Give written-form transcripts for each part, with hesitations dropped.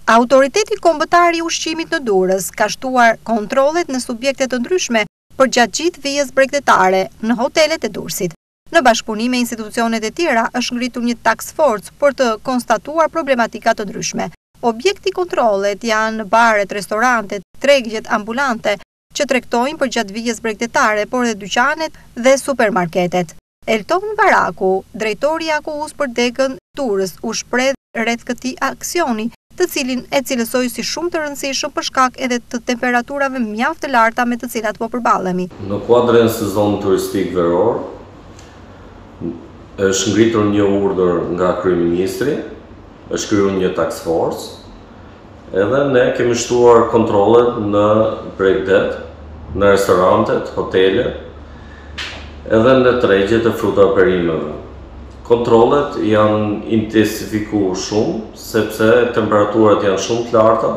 Autoriteti Kombëtar i Ushqimit në Durrës ka shtuar kontrollet në subjekte të ndryshme për gjatë gjithë vijës bregdetare në hotelet e Durrësit. Në bashkëpunim me institucionet e tjera është ngritur një task force për të konstatuar problematika të ndryshme. Objekti kontrollet janë baret, restorantet, tregjet ambulante që tregtojnë për gjatë vijës bregdetare, por edhe dyqanet dhe supermarketet. Elton Baraku, drejtori i AKU-s për degën Durrës, u shpreh rreth këtij aksioni, të cilin e cilësoi si shumë të rëndësishëm për shkak edhe të temperaturave mjaft të larta me të cilat po përballemi. Në kuadrin e sezonit turistik veror, është ngritur një urdhër nga kryeministri, është krijuar një task force, edhe ne kemi shtuar kontrollet në bregdet, në restorantet, hotelet, edhe në tregjet e fruta e perimeve. Kontrollet janë intensifikuar shumë, sepse temperaturat janë shumë të larta,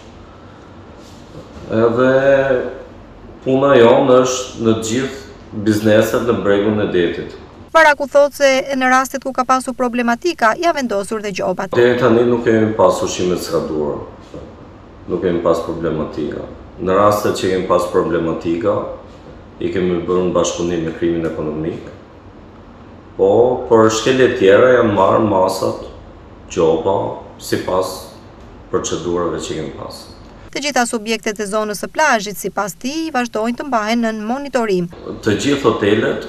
edhe puna jonë është në gjithë bizneset në bregun e detit. Baraku thotë se në rastet ku ka pasur problematika, ja vendosur dhe gjobat. Deri tani nuk kemi pas ushqime të sakaduara, nuk kemi pas problematika. Në rastet që kemi pas problematika, i kemi bërë në bashkëpunim me krimin ekonomik, po për shkelje tjera janë marrë masat, gjoba, sipas procedurave që kemi pas. Të gjitha subjektet e zonës së plazhit sipas tij vazhdojnë të mbahen në monitorim. Të gjithë hotelet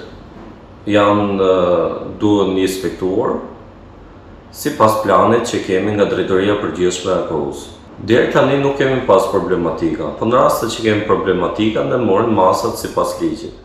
duhen inspektuar sipas planit që kemi nga Drejtoria e Përgjithshme e AKU-s. Deri tani nuk kemi pas problematika, po në rastet që kemi problematika ne morëm masat sipas ligjit.